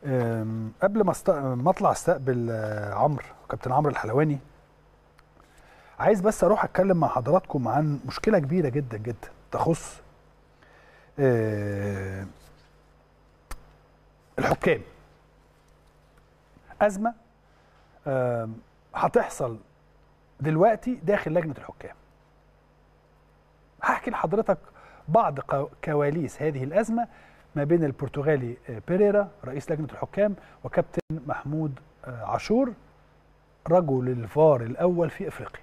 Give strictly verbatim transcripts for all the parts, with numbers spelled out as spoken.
أم، قبل ما است... ما اطلع استقبل آه، عمرو كابتن عمرو الحلواني، عايز بس اروح اتكلم مع حضراتكم عن مشكله كبيره جدا جدا تخص آه، الحكام. ازمه آم، هتحصل دلوقتي داخل لجنه الحكام. هحكي لحضرتك بعض قو- كواليس هذه الازمه ما بين البرتغالي آه، بيريرا رئيس لجنه الحكام وكابتن محمود آه، عاشور رجل الفار الاول في افريقيا.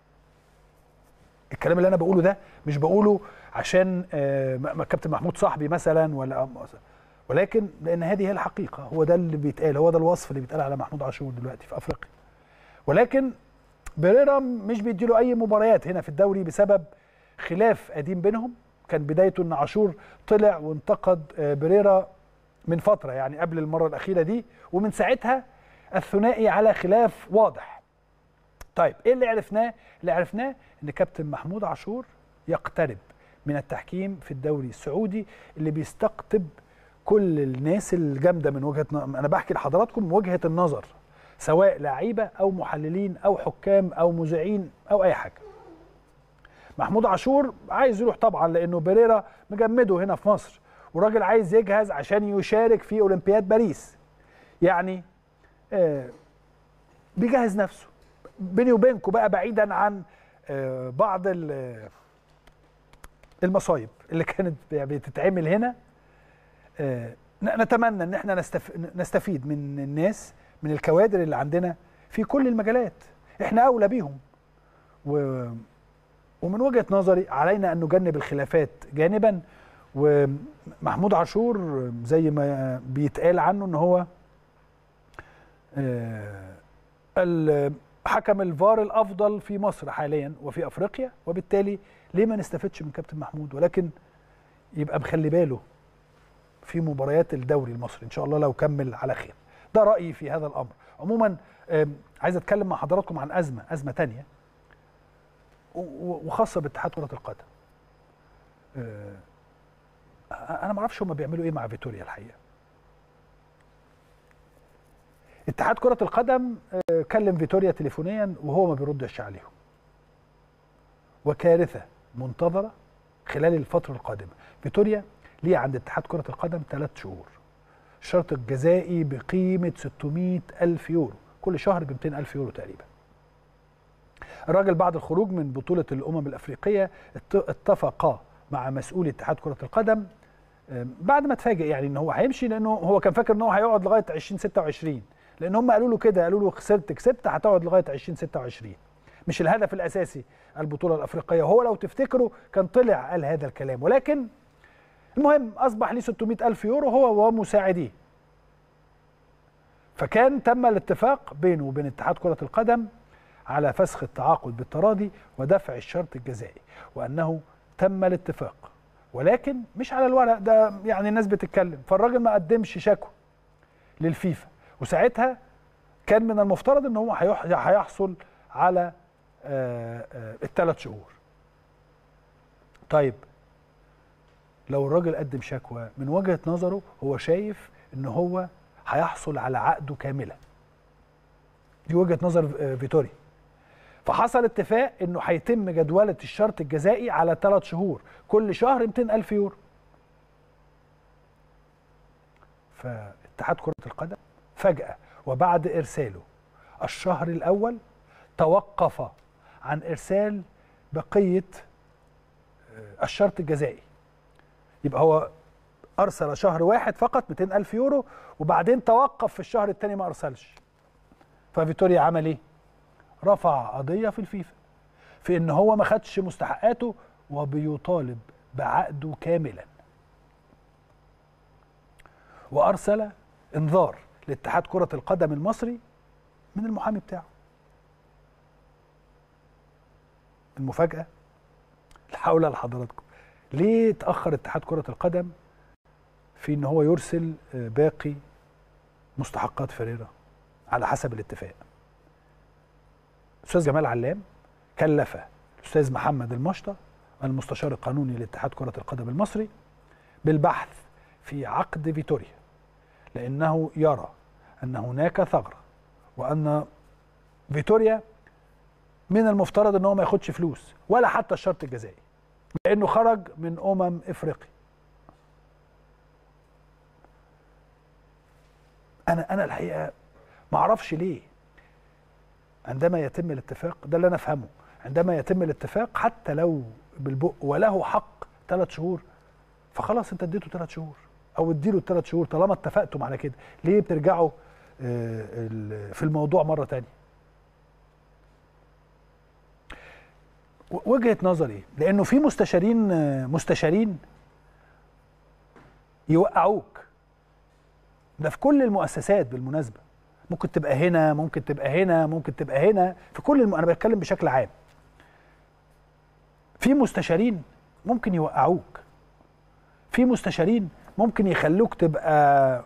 الكلام اللي انا بقوله ده مش بقوله عشان آه، م- كابتن محمود صاحبي مثلا ولا، ولكن لان هذه هي الحقيقه، هو ده اللي بيتقال، هو ده الوصف اللي بيتقال على محمود عاشور دلوقتي في افريقيا. ولكن بيريرا مش بيديله اي مباريات هنا في الدوري بسبب خلاف قديم بينهم. كان بدايته ان عاشور طلع وانتقد آه، بيريرا من فتره، يعني قبل المره الاخيره دي، ومن ساعتها الثنائي على خلاف واضح. طيب ايه اللي عرفناه؟ اللي عرفناه ان كابتن محمود عاشور يقترب من التحكيم في الدوري السعودي اللي بيستقطب كل الناس الجامده من وجهه ن... انا بحكي لحضراتكم وجهه النظر، سواء لعيبه او محللين او حكام او مذيعين او اي حاجه. محمود عاشور عايز يروح طبعا لانه بيريرا مجمده هنا في مصر، وراجل عايز يجهز عشان يشارك في اولمبياد باريس، يعني آه بيجهز نفسه. بيني وبينكم بقى، بعيدا عن آه، بعض ال- المصايب اللي كانت بتتعمل هنا، آه، ن- نتمنى ان احنا نستف- نستفيد من الناس، من الكوادر اللي عندنا في كل المجالات. احنا اولى بيهم، و- ومن وجهة نظري علينا ان نجنب الخلافات جانبا. ومحمود عاشور زي ما بيتقال عنه ان هو آه، ال- حكم الفار الافضل في مصر حاليا وفي افريقيا، وبالتالي ليه ما نستفدش من كابتن محمود؟ ولكن يبقى مخلي باله في مباريات الدوري المصري ان شاء الله لو كمل على خير. ده رايي في هذا الامر. عموما آم، عايز اتكلم مع حضراتكم عن ازمه ازمه تانية و- وخاصه باتحاد كره القدم. آه، انا ما اعرفش هم بيعملوا ايه مع فيتوريا الحقيقه. اتحاد كره القدم آه، كلم فيتوريا تليفونيا وهو ما بيردش عليهم، وكارثه منتظره خلال الفتره القادمه. فيتوريا ليه عند اتحاد كره القدم ثلاث شهور، الشرط الجزائي بقيمه ستمائة ألف يورو، كل شهر ب مئتين ألف يورو تقريبا. الراجل بعد الخروج من بطوله الامم الافريقيه ات- اتفق مع مسؤول اتحاد كره القدم آم، بعد ما اتفاجئ يعني ان هو هيمشي، لانه هو كان فاكر ان هو هيقعد لغايه ألفين وستة وعشرين، لان هم قالوا له كده، قالوا له خسرت كسبت هتقعد لغايه ألفين وستة وعشرين، مش الهدف الاساسي البطوله الافريقيه. هو لو تفتكروا كان طلع قال هذا الكلام، ولكن المهم اصبح ليه ستمائة ألف يورو هو ومساعديه. فكان تم الاتفاق بينه وبين اتحاد كره القدم على فسخ التعاقد بالتراضي ودفع الشرط الجزائي، وانه تم الاتفاق، ولكن مش على الورق ده. يعني الناس بتتكلم، فالراجل ما قدمش شكوى للفيفا، وساعتها كان من المفترض ان هو هيح- هيحصل على الثلاث شهور. طيب لو الراجل قدم شكوى، من وجهة نظره هو شايف ان هو هيحصل على عقده كاملا. دي وجهة نظر آه، فيتوري. فحصل اتفاق انه هيتم جدولة الشرط الجزائي على ثلاث شهور، كل شهر مئتين ألف يورو. فاتحاد كرة القدم فجأة وبعد ارساله الشهر الاول توقف عن ارسال بقية آه، الشرط الجزائي. يبقى هو ارسل شهر واحد فقط مئتين ألف يورو، وبعدين توقف في الشهر الثاني ما ارسلش. ففيتوريا عمل ايه؟ رفع قضيه في الفيفا في ان هو ما خدش مستحقاته وبيطالب بعقده كاملا، وارسل انذار لاتحاد كره القدم المصري من المحامي بتاعه. المفاجاه هقولها لحضراتكم ليه اتاخر اتحاد كره القدم في ان هو يرسل آه، باقي مستحقات فيريرا على حسب الاتفاق. الاستاذ جمال علام كلف الاستاذ محمد المشطه المستشار القانوني لاتحاد كره القدم المصري بالبحث في عقد فيتوريا، لانه يرى ان هناك ثغره وان فيتوريا من المفترض ان هو ما ياخدش فلوس ولا حتى الشرط الجزائي لانه خرج من امم افريقيا. انا انا الحقيقه ما اعرفش ليه عندما يتم الاتفاق، ده اللي انا افهمه، عندما يتم الاتفاق حتى لو بالبق وله حق ثلاث شهور فخلاص انت اديته ثلاث شهور او اديله الثلاث شهور طالما اتفقتم على كده، ليه بترجعوا في الموضوع مره ثانيه؟ وجهه نظري لانه في مستشارين مستشارين يوقعوك، ده في كل المؤسسات بالمناسبه، ممكن تبقى هنا ممكن تبقى هنا ممكن تبقى هنا في كل الم... انا بتكلم بشكل عام. في مستشارين ممكن يوقعوك، في مستشارين ممكن يخلوك تبقى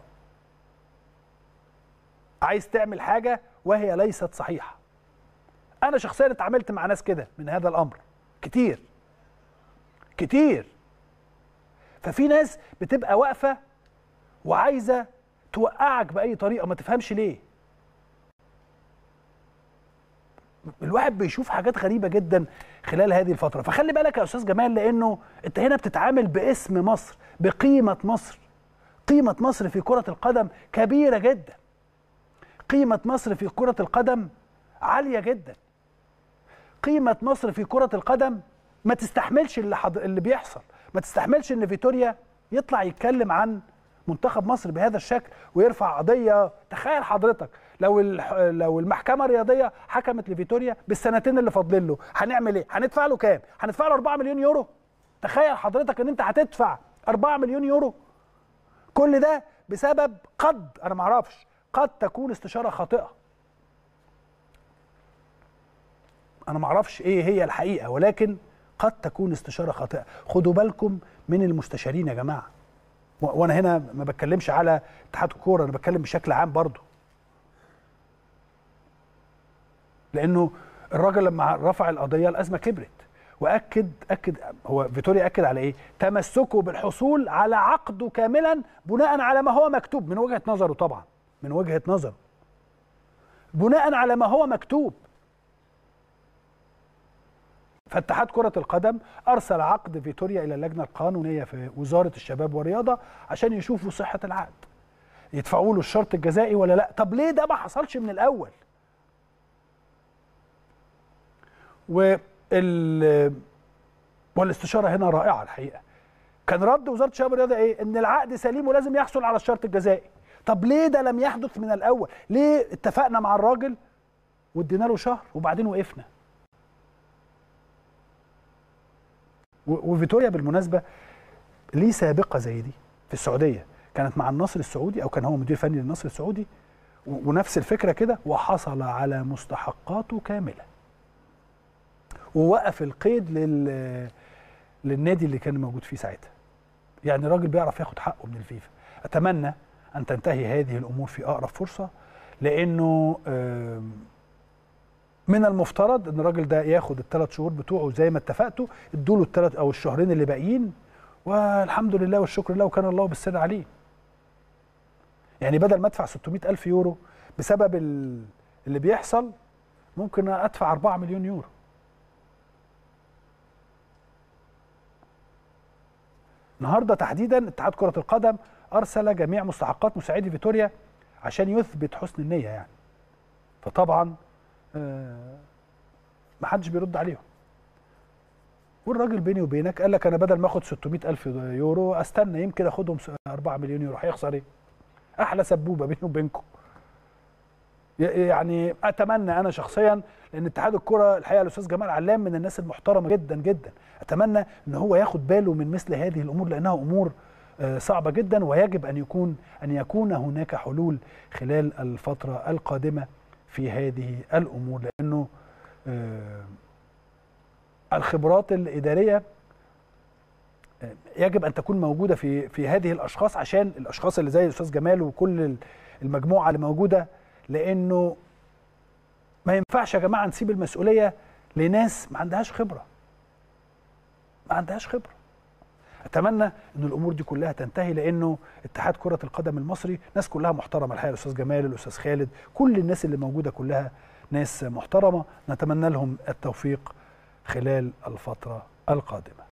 عايز تعمل حاجه وهي ليست صحيحه. انا شخصيا اتعاملت مع ناس كده من هذا الامر كتير كتير. ففي ناس بتبقى واقفه وعايزه توقعك باي طريقه ما تفهمش ليه. الواحد بيشوف حاجات غريبه جدا خلال هذه الفتره، فخلي بالك يا استاذ جمال لانه انت هنا بتتعامل باسم مصر، بقيمه مصر. قيمه مصر في كره القدم كبيره جدا، قيمه مصر في كره القدم عاليه جدا، قيمه مصر في كره القدم ما تستحملش اللي, حض... اللي بيحصل، ما تستحملش ان فيتوريا يطلع يتكلم عن منتخب مصر بهذا الشكل ويرفع قضيه. تخيل حضرتك لو لو المحكمه الرياضيه حكمت لفيتوريا بالسنتين اللي فاضلين له، هنعمل ايه؟ هندفع له كام؟ هندفع له أربعة مليون يورو. تخيل حضرتك ان انت هتدفع أربعة مليون يورو، كل ده بسبب قد انا ما اعرفش قد تكون استشاره خاطئه. انا ما اعرفش ايه هي الحقيقه، ولكن قد تكون استشاره خاطئه. خدوا بالكم من المستشارين يا جماعه. وانا هنا ما بتكلمش على اتحاد الكوره، انا بتكلم بشكل عام برضه. لانه الراجل لما رفع القضيه الازمه كبرت، واكد اكد هو فيتوريا اكد على ايه؟ تمسكه بالحصول على عقده كاملا بناء على ما هو مكتوب من وجهه نظره، طبعا من وجهه نظره بناء على ما هو مكتوب. فاتحاد كرة القدم أرسل عقد فيتوريا إلى اللجنة القانونية في وزارة الشباب والرياضة عشان يشوفوا صحة العقد، يدفعوا له الشرط الجزائي ولا لا. طب ليه ده ما حصلش من الأول؟ وال والاستشارة هنا رائعة الحقيقة. كان رد وزارة الشباب والرياضة إيه؟ إن العقد سليم ولازم يحصل على الشرط الجزائي. طب ليه ده لم يحدث من الأول؟ ليه اتفقنا مع الراجل وادينا له شهر وبعدين وقفنا؟ وفيتوريا بالمناسبه ليه سابقه زي دي في السعوديه، كانت مع النصر السعودي او كان هو مدير فني للنصر السعودي، ونفس الفكره كده، وحصل على مستحقاته كامله ووقف القيد لل للنادي اللي كان موجود فيه ساعتها. يعني راجل بيعرف ياخد حقه من الفيفا. اتمنى ان تنتهي هذه الامور في اقرب فرصه، لانه من المفترض ان الراجل ده ياخد الثلاث شهور بتوعه زي ما اتفقتوا، ادوا له الثلاث او الشهرين اللي باقيين، والحمد لله والشكر لله وكان الله بالسر عليه. يعني بدل ما ادفع ستمائة ألف يورو بسبب اللي بيحصل، ممكن ادفع أربعة مليون يورو. النهارده تحديدا اتحاد كرة القدم ارسل جميع مستحقات مساعدي فيتوريا عشان يثبت حسن النية يعني. فطبعا ما حدش بيرد عليهم. والراجل بيني وبينك قال لك انا بدل ما اخد ستمائة ألف يورو استنى يمكن اخدهم أربعة مليون يورو، هيخسر ايه؟ احلى سبوبه بيني وبينكم. يعني اتمنى انا شخصيا، لان اتحاد الكره الحقيقه الاستاذ جمال علام من الناس المحترمه جدا جدا، اتمنى ان هو ياخد باله من مثل هذه الامور، لانها امور صعبه جدا، ويجب ان يكون ان يكون هناك حلول خلال الفتره القادمه في هذه الامور، لانه الخبرات الاداريه يجب ان تكون موجوده في في هذه الاشخاص، عشان الاشخاص اللي زي الاستاذ جمال وكل المجموعه اللي موجوده، لانه ما ينفعش يا جماعه نسيب المسؤوليه لناس ما عندهاش خبره. ما عندهاش خبره. اتمنى ان الامور دي كلها تنتهي، لانه اتحاد كره القدم المصري ناس كلها محترمه الحقيقه، الاستاذ جمال، الاستاذ خالد، كل الناس اللي موجوده كلها ناس محترمه، نتمنى لهم التوفيق خلال الفتره القادمه.